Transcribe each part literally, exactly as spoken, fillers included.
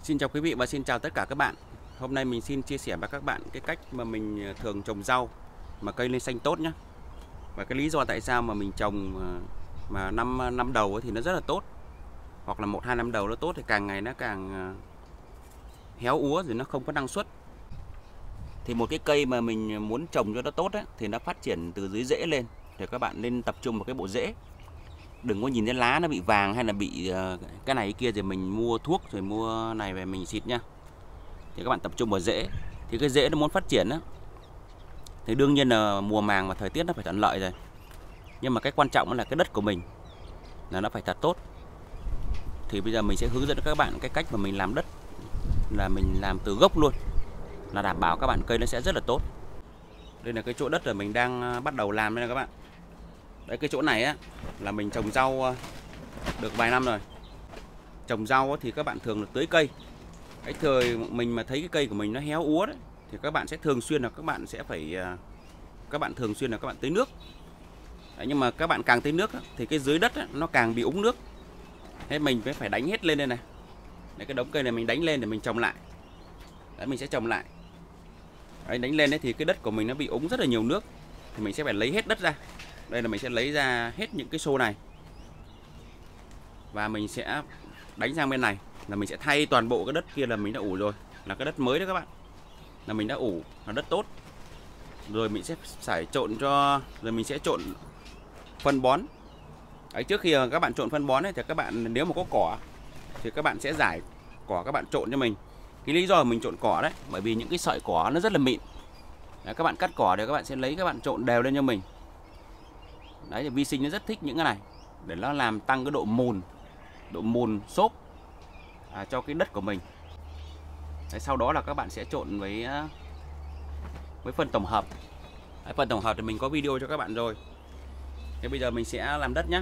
Xin chào quý vị và xin chào tất cả các bạn. Hôm nay mình xin chia sẻ với các bạn cái cách mà mình thường trồng rau mà cây lên xanh tốt nhé. Và cái lý do tại sao mà mình trồng mà năm năm đầu thì nó rất là tốt, hoặc là một hai năm đầu nó tốt thì càng ngày nó càng héo úa rồi nó không có năng suất. Thì một cái cây mà mình muốn trồng cho nó tốt ấy, thì nó phát triển từ dưới rễ lên, thì các bạn nên tập trung vào cái bộ rễ. Đừng có nhìn thấy lá nó bị vàng hay là bị cái này cái kia rồi mình mua thuốc rồi mua này về mình xịt nhá. Thì các bạn tập trung vào rễ. Thì cái rễ nó muốn phát triển á, thì đương nhiên là mùa màng và thời tiết nó phải thuận lợi rồi. Nhưng mà cái quan trọng là cái đất của mình là nó phải thật tốt. Thì bây giờ mình sẽ hướng dẫn các bạn cái cách mà mình làm đất, là mình làm từ gốc luôn, là đảm bảo các bạn cây nó sẽ rất là tốt. Đây là cái chỗ đất là mình đang bắt đầu làm đây nè các bạn. Đấy, cái chỗ này á là mình trồng rau được vài năm rồi. Trồng rau thì các bạn thường là tưới cây. Cái thời mình mà thấy cái cây của mình nó héo úa đấy, thì các bạn sẽ thường xuyên là các bạn sẽ phải các bạn thường xuyên là các bạn tưới nước. Đấy, nhưng mà các bạn càng tưới nước thì cái dưới đất nó càng bị úng nước. Thế mình mới phải đánh hết lên đây này. Đấy, cái đống cây này mình đánh lên để mình trồng lại. Đấy, mình sẽ trồng lại. Đấy, đánh lên đấy thì cái đất của mình nó bị úng rất là nhiều nước, thì mình sẽ phải lấy hết đất ra. Đây là mình sẽ lấy ra hết những cái xô này, và mình sẽ đánh sang bên này, là mình sẽ thay toàn bộ cái đất kia là mình đã ủ rồi, là cái đất mới đó các bạn, là mình đã ủ là đất tốt. Rồi mình sẽ phải trộn cho, rồi mình sẽ trộn phân bón. Đấy, trước khi các bạn trộn phân bón ấy, thì các bạn nếu mà có cỏ thì các bạn sẽ rải cỏ, các bạn trộn cho mình. Cái lý do mình trộn cỏ đấy, bởi vì những cái sợi cỏ nó rất là mịn. Đấy, các bạn cắt cỏ thì các bạn sẽ lấy, các bạn trộn đều lên cho mình. Đấy, thì vi sinh nó rất thích những cái này, để nó làm tăng cái độ mùn, độ mùn xốp à, cho cái đất của mình. Đấy, sau đó là các bạn sẽ trộn với với phân tổng hợp. Đấy, phân tổng hợp thì mình có video cho các bạn rồi. Thế bây giờ mình sẽ làm đất nhé.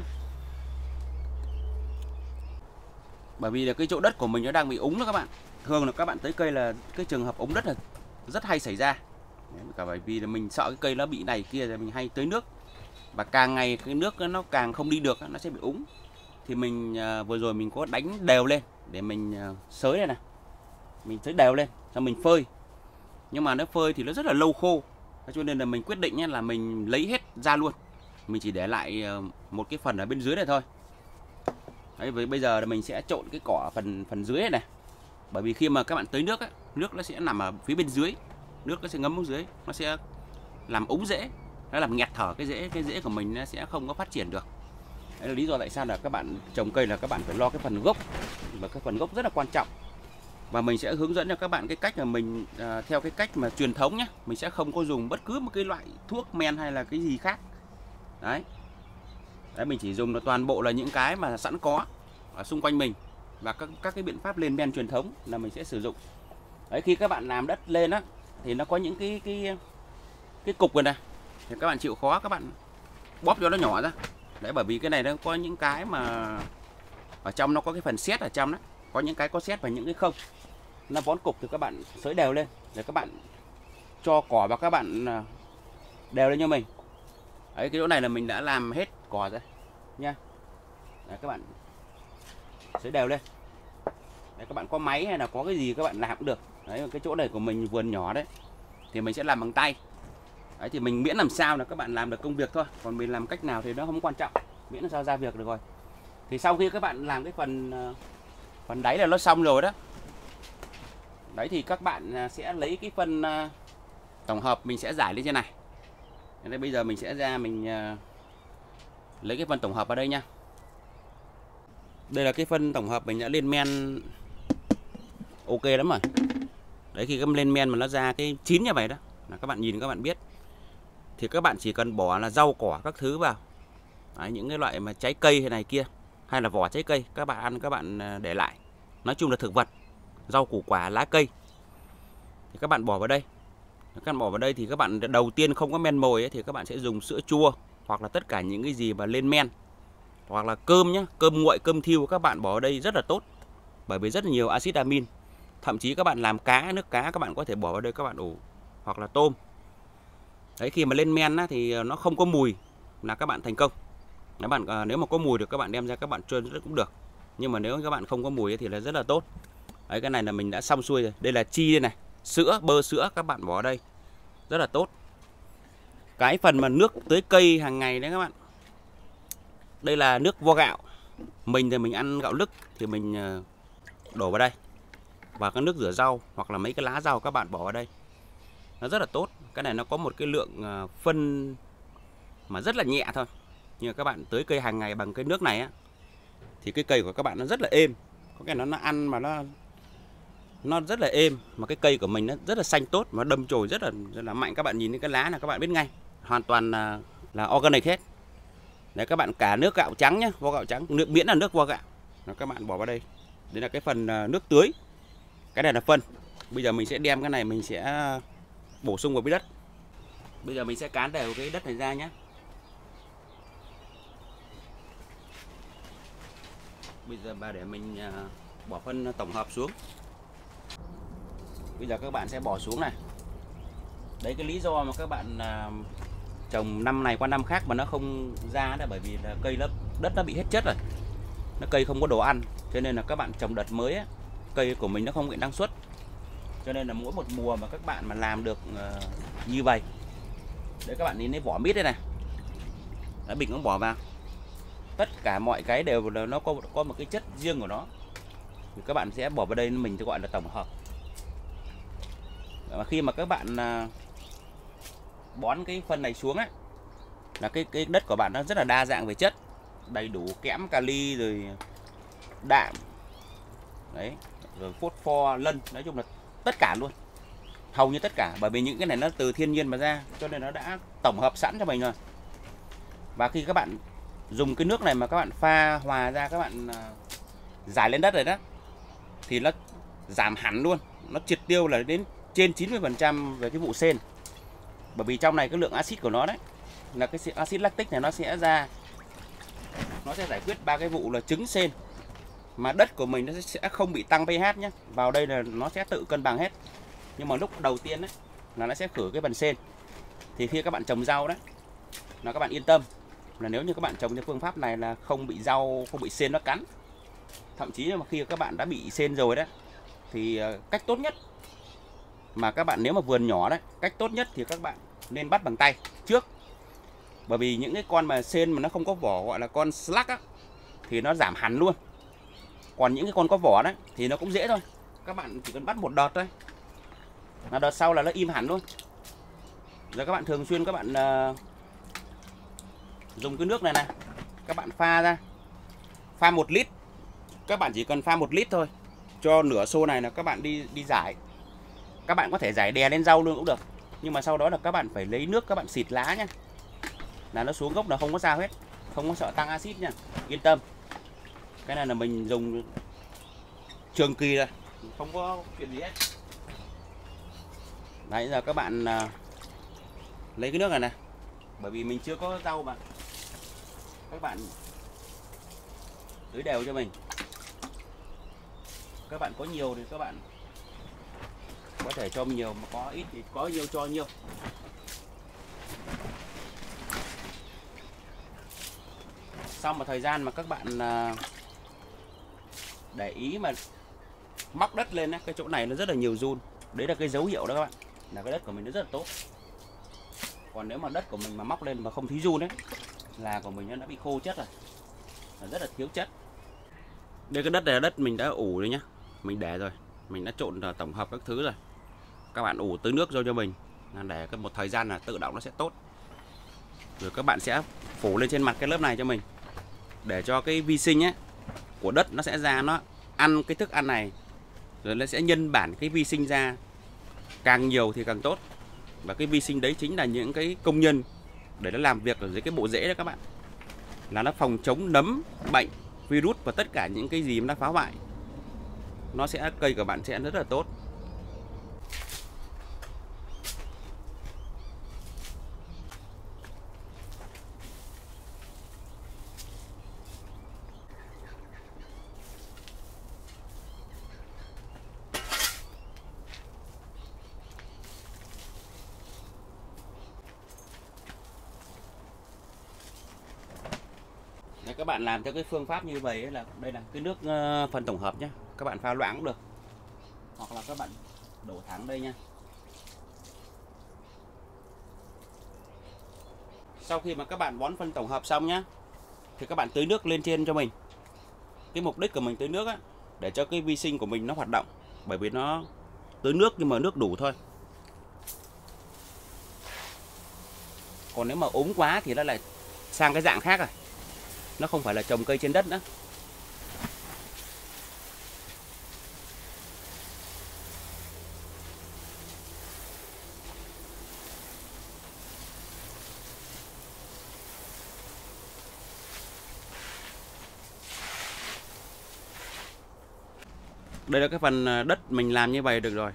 Bởi vì là cái chỗ đất của mình nó đang bị úng đó các bạn. Thường là các bạn tới cây là cái trường hợp úng đất là rất hay xảy ra. Cả bởi vì là mình sợ cái cây nó bị này kia rồi mình hay tưới nước, và càng ngày cái nước nó càng không đi được, nó sẽ bị úng. Thì mình vừa rồi mình có đánh đều lên để mình xới đây này, mình xới đều lên xong mình phơi. Nhưng mà nó phơi thì nó rất là lâu khô, cho nên là mình quyết định là mình lấy hết ra luôn, mình chỉ để lại một cái phần ở bên dưới này thôi. Đấy, với bây giờ là mình sẽ trộn cái cỏ phần phần dưới này, này. Bởi vì khi mà các bạn tưới nước ấy, nước nó sẽ nằm ở phía bên dưới, nước nó sẽ ngấm xuống dưới, nó sẽ làm úng rễ, nó làm nghẹt thở cái rễ, cái rễ của mình nó sẽ không có phát triển được. Đấy là lý do tại sao là các bạn trồng cây là các bạn phải lo cái phần gốc, và cái phần gốc rất là quan trọng. Và mình sẽ hướng dẫn cho các bạn cái cách là mình à, theo cái cách mà truyền thống nhé, mình sẽ không có dùng bất cứ một cái loại thuốc men hay là cái gì khác. Đấy, Đấy mình chỉ dùng là toàn bộ là những cái mà sẵn có ở xung quanh mình, và các các cái biện pháp lên men truyền thống là mình sẽ sử dụng. Đấy, khi các bạn làm đất lên á thì nó có những cái cái cái cục rồi này, thì các bạn chịu khó các bạn bóp cho nó nhỏ ra. Đấy, bởi vì cái này nó có những cái mà ở trong nó có cái phần sét ở trong đó, có những cái có sét và những cái không. Nó bón cục thì các bạn xới đều lên, rồi các bạn cho cỏ vào, các bạn đều lên cho mình. Đấy, cái chỗ này là mình đã làm hết cỏ rồi nha. Đấy, các bạn xới đều lên. Đấy, các bạn có máy hay là có cái gì các bạn làm cũng được. Đấy, cái chỗ này của mình vườn nhỏ đấy, thì mình sẽ làm bằng tay. Đấy, thì mình miễn làm sao là các bạn làm được công việc thôi, còn mình làm cách nào thì nó không quan trọng, miễn là sao ra việc được rồi. Thì sau khi các bạn làm cái phần phần đáy là nó xong rồi đó. Đấy, thì các bạn sẽ lấy cái phân tổng hợp mình sẽ rải lên trên này. Đây, bây giờ mình sẽ ra mình lấy cái phân tổng hợp vào đây nha. Đây là cái phân tổng hợp mình đã lên men ok lắm rồi. Đấy, khi các lên men mà nó ra cái chín như vậy đó, là các bạn nhìn các bạn biết. Thì các bạn chỉ cần bỏ là rau cỏ các thứ vào. Đấy, những cái loại mà trái cây hay này kia, hay là vỏ trái cây các bạn ăn các bạn để lại. Nói chung là thực vật, rau củ quả, lá cây thì các bạn bỏ vào đây. Các bạn bỏ vào đây thì các bạn đầu tiên không có men mồi ấy, thì các bạn sẽ dùng sữa chua, hoặc là tất cả những cái gì mà lên men, hoặc là cơm nhá, cơm nguội, cơm thiêu các bạn bỏ vào đây rất là tốt, bởi vì rất là nhiều axit amin. Thậm chí các bạn làm cá, nước cá các bạn có thể bỏ vào đây các bạn ủ, hoặc là tôm. Đấy, khi mà lên men á, thì nó không có mùi là các bạn thành công. Các bạn nếu mà có mùi được các bạn đem ra các bạn trơn cũng được, nhưng mà nếu các bạn không có mùi ấy, thì là rất là tốt. Đấy, cái này là mình đã xong xuôi rồi. Đây là chi đây này, sữa, bơ sữa các bạn bỏ ở đây. Rất là tốt. Cái phần mà nước tưới cây hàng ngày đấy các bạn. Đây là nước vo gạo. Mình thì mình ăn gạo lứt thì mình đổ vào đây. Và cái nước rửa rau hoặc là mấy cái lá rau các bạn bỏ vào đây. Nó rất là tốt. Cái này nó có một cái lượng phân mà rất là nhẹ thôi. Nhưng mà các bạn tưới cây hàng ngày bằng cái nước này á, thì cái cây của các bạn nó rất là êm. Có cái nó nó ăn mà nó nó rất là êm, mà cái cây của mình nó rất là xanh tốt, mà đâm chồi rất là rất là mạnh. Các bạn nhìn thấy cái lá là các bạn biết ngay, hoàn toàn là là organic hết. Đấy, các bạn cả nước gạo trắng nhá, vo gạo trắng, nước miễn là nước vo gạo. Nó các bạn bỏ vào đây. Đây là cái phần nước tưới. Cái này là phân. Bây giờ mình sẽ đem cái này mình sẽ bổ sung vào với đất. Bây giờ mình sẽ cán đều cái đất này ra nhé. Bây giờ bà để mình bỏ phân tổng hợp xuống. Bây giờ các bạn sẽ bỏ xuống này. Đấy, cái lý do mà các bạn trồng năm này qua năm khác mà nó không ra là bởi vì là cây lớp đất nó bị hết chất rồi. Nó cây không có đồ ăn, cho nên là các bạn trồng đợt mới á, cây của mình nó không bị năng suất. Cho nên là mỗi một mùa mà các bạn mà làm được uh, như vậy. Đấy, các bạn nhìn thấy vỏ mít đây này. Đã mình cũng bỏ vào. Tất cả mọi cái đều là nó có có một cái chất riêng của nó. Thì các bạn sẽ bỏ vào đây, mình gọi là tổng hợp. Và khi mà các bạn uh, bón cái phân này xuống ấy, là cái cái đất của bạn nó rất là đa dạng về chất, đầy đủ kẽm, kali rồi đạm, đấy, rồi phốt pho, lân, nói chung là tất cả luôn, hầu như tất cả, bởi vì những cái này nó từ thiên nhiên mà ra, cho nên nó đã tổng hợp sẵn cho mình rồi. Và khi các bạn dùng cái nước này mà các bạn pha hòa ra, các bạn rải lên đất rồi đó, thì nó giảm hẳn luôn, nó triệt tiêu là đến trên chín mươi phần trăm về cái vụ sên. Bởi vì trong này cái lượng axit của nó đấy, là cái axit lactic này nó sẽ ra, nó sẽ giải quyết ba cái vụ là trứng sên. Mà đất của mình nó sẽ không bị tăng pH nhé. Vào đây là nó sẽ tự cân bằng hết. Nhưng mà lúc đầu tiên đấy là nó sẽ khử cái phần sên. Thì khi các bạn trồng rau đấy, là các bạn yên tâm là nếu như các bạn trồng theo phương pháp này là không bị rau, không bị sên nó cắn. Thậm chí mà khi các bạn đã bị sên rồi đấy, thì cách tốt nhất mà các bạn nếu mà vườn nhỏ đấy, cách tốt nhất thì các bạn nên bắt bằng tay trước. Bởi vì những cái con mà sên mà nó không có vỏ, gọi là con slug á, thì nó giảm hẳn luôn. Còn những cái con có vỏ đấy thì nó cũng dễ thôi. Các bạn chỉ cần bắt một đợt thôi, là đợt sau là nó im hẳn luôn. Rồi các bạn thường xuyên các bạn uh, dùng cái nước này này, các bạn pha ra, pha một lít. Các bạn chỉ cần pha một lít thôi, cho nửa xô này là các bạn đi đi rải. Các bạn có thể rải đè lên rau luôn cũng được. Nhưng mà sau đó là các bạn phải lấy nước các bạn xịt lá nhé, là nó xuống gốc là không có sao hết, không có sợ tăng axit nha, yên tâm. Cái này là mình dùng trường kỳ rồi, không có chuyện gì hết. Đấy, giờ các bạn uh, lấy cái nước này này, bởi vì mình chưa có rau mà. Các bạn tưới đều cho mình. Các bạn có nhiều thì các bạn có thể cho nhiều, mà có ít thì có nhiều cho nhiều. Sau một thời gian mà các bạn uh, để ý mà móc đất lên, cái chỗ này nó rất là nhiều giun. Đấy là cái dấu hiệu đó các bạn, là cái đất của mình nó rất là tốt. Còn nếu mà đất của mình mà móc lên mà không thấy giun đấy, là của mình nó đã bị khô chất rồi, là rất là thiếu chất. Đây cái đất này là đất mình đã ủ rồi nhá, mình để rồi, mình đã trộn tổng hợp các thứ rồi. Các bạn ủ tưới nước vô cho mình, để một thời gian là tự động nó sẽ tốt. Rồi các bạn sẽ phủ lên trên mặt cái lớp này cho mình, để cho cái vi sinh ấy của đất nó sẽ ra, nó ăn cái thức ăn này, rồi nó sẽ nhân bản cái vi sinh ra, càng nhiều thì càng tốt. Và cái vi sinh đấy chính là những cái công nhân để nó làm việc ở dưới cái bộ rễ đó các bạn, là nó phòng chống nấm, bệnh, virus và tất cả những cái gì mà nó phá hoại. Nó sẽ, cây của bạn sẽ rất là tốt. Các bạn làm theo cái phương pháp như vậy là đây là cái nước uh, phần tổng hợp nhé. Các bạn pha loãng cũng được, hoặc là các bạn đổ thẳng đây nha. Sau khi mà các bạn bón phân tổng hợp xong nhá, thì các bạn tưới nước lên trên cho mình. Cái mục đích của mình tưới nước á, để cho cái vi sinh của mình nó hoạt động, bởi vì nó tưới nước nhưng mà nước đủ thôi. Còn nếu mà úng quá thì nó lại sang cái dạng khác rồi, nó không phải là trồng cây trên đất nữa. Đây là cái phần đất mình làm như vậy được rồi.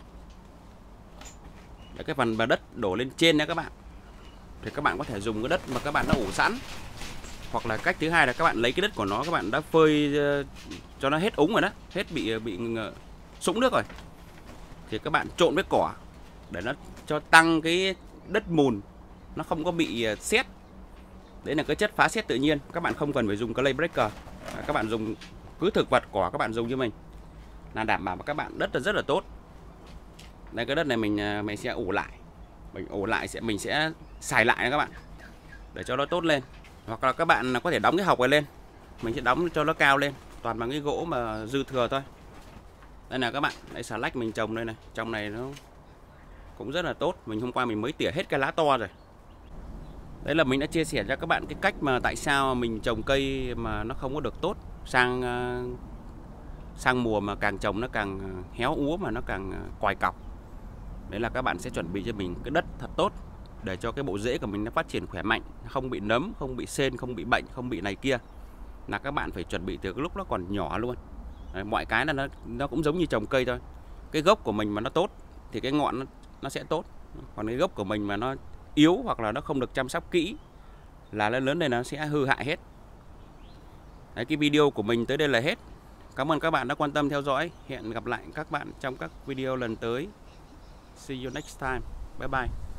Để cái phần mà đất đổ lên trên nha các bạn, thì các bạn có thể dùng cái đất mà các bạn đã ủ sẵn, hoặc là cách thứ hai là các bạn lấy cái đất của nó, các bạn đã phơi cho nó hết úng rồi đó, hết bị bị sũng nước rồi, thì các bạn trộn với cỏ để nó cho tăng cái đất mùn, nó không có bị sét. Đấy là cái chất phá sét tự nhiên, các bạn không cần phải dùng clay breaker, các bạn dùng cứ thực vật cỏ các bạn dùng cho mình là đảm bảo các bạn đất là rất là tốt. Đây cái đất này mình mình sẽ ủ lại, mình ủ lại sẽ mình sẽ xài lại nha các bạn, để cho nó tốt lên. Hoặc là các bạn có thể đóng cái hộc này lên, mình sẽ đóng cho nó cao lên, toàn bằng cái gỗ mà dư thừa thôi. Đây là các bạn, đây xà lách mình trồng đây này, trong này nó cũng rất là tốt. Mình hôm qua mình mới tỉa hết cái lá to rồi. Đấy là mình đã chia sẻ cho các bạn cái cách mà tại sao mình trồng cây mà nó không có được tốt, sang sang mùa mà càng trồng nó càng héo úa mà nó càng quài cọc. Đấy là các bạn sẽ chuẩn bị cho mình cái đất thật tốt để cho cái bộ rễ của mình nó phát triển khỏe mạnh, không bị nấm, không bị sên, không bị bệnh, không bị này kia. Là các bạn phải chuẩn bị từ cái lúc nó còn nhỏ luôn. Đấy, mọi cái là nó nó cũng giống như trồng cây thôi. Cái gốc của mình mà nó tốt thì cái ngọn nó, nó sẽ tốt. Còn cái gốc của mình mà nó yếu hoặc là nó không được chăm sóc kỹ là lớn lớn này nó sẽ hư hại hết. Đấy, cái video của mình tới đây là hết. Cảm ơn các bạn đã quan tâm theo dõi. Hẹn gặp lại các bạn trong các video lần tới. See you next time. Bye bye.